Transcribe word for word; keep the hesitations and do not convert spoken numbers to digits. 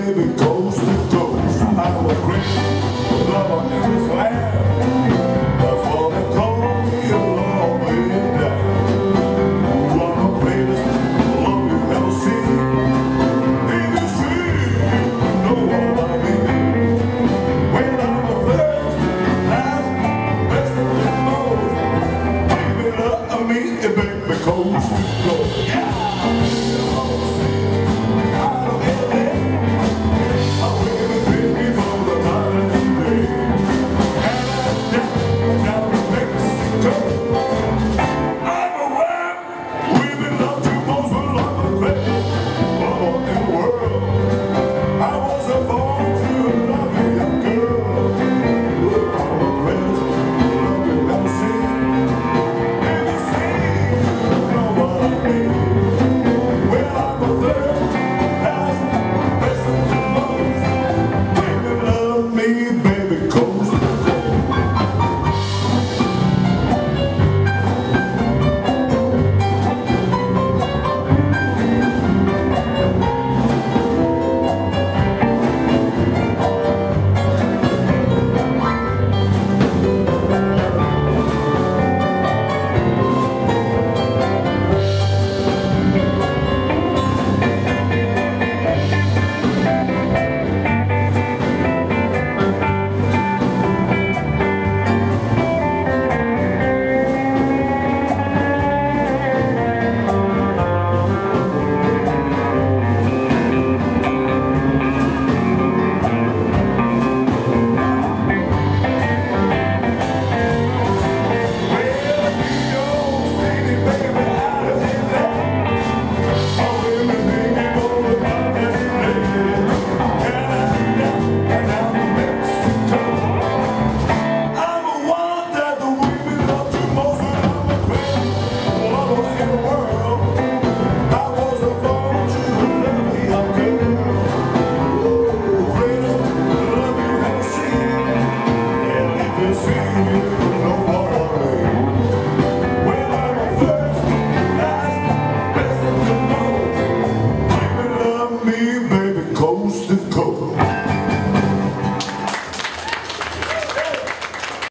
baby, coast to coast. I'm a great lover in this land. That's what they call me, a lovely dad. I'm the greatest love you've ever seen. If you see, you know what I mean. When I'm the first, last, best, and most. Baby, love me, baby, coast to coast. Yeah! Coast to coast.